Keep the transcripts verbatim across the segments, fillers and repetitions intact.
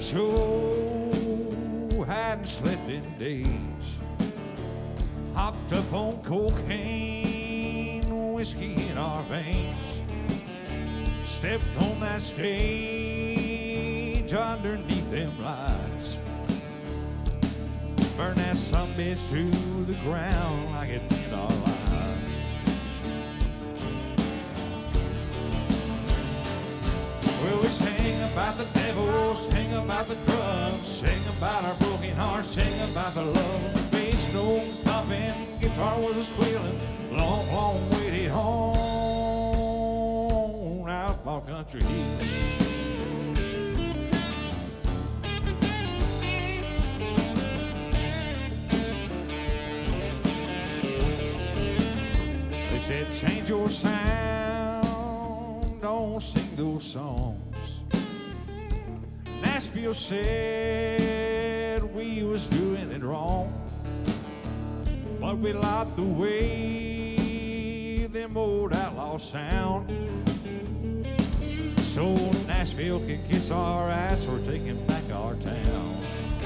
so hadn't slept in days. Hopped up on cocaine, whiskey in our veins. Stepped on that stage underneath them lights. Burn that sumbitch to the ground like it meant our lives. Well, we sing about the devil, sing about the drugs, sing about our broken hearts, sing about the love. Bass note thumping, guitar was squealing, long, long waited home, outlaw country heathen. They said, change your sound, don't sing those songs. Nashville said we was doing it wrong, but we liked the way them old outlaws sound. So Nashville can kiss our ass or taking back our town.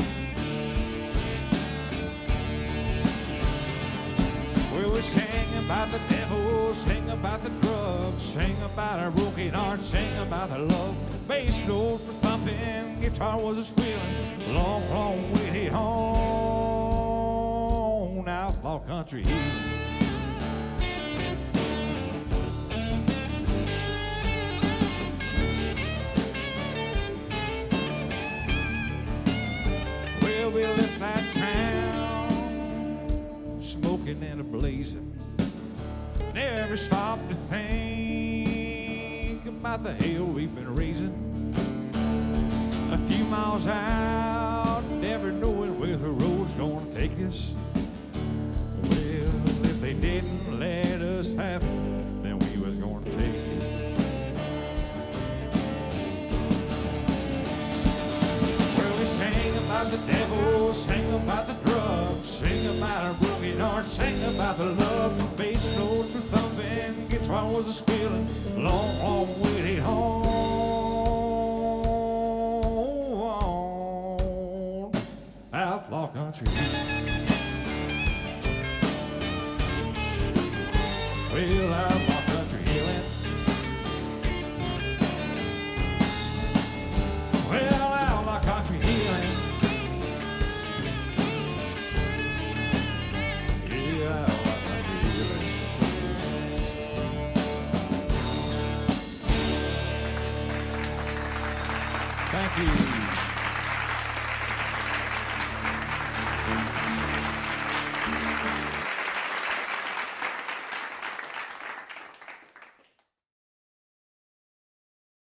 Well, we sing about the devil, sing about the drugs, sing about our broken hearts, sing about the love. Bass notes were thumping, guitar was a squealing, long, long waited home, outlaw country heathen. Well, we left that town smoking and a-blazing. Never stopped to think about the hell we've been raising. A few miles out, never knowing where the road's gonna take us. Well, if they didn't let us have it, then we was gonna take it. Well, we sing about the devil, sing about the drugs, sing about our broken hearts, sing about the love. Bass notes were thumping, guitar was a squealing, long, long waited home, outlaw country. Well, outlaw country healing. Well, outlaw country healing. Yeah, outlaw country healing. Thank you.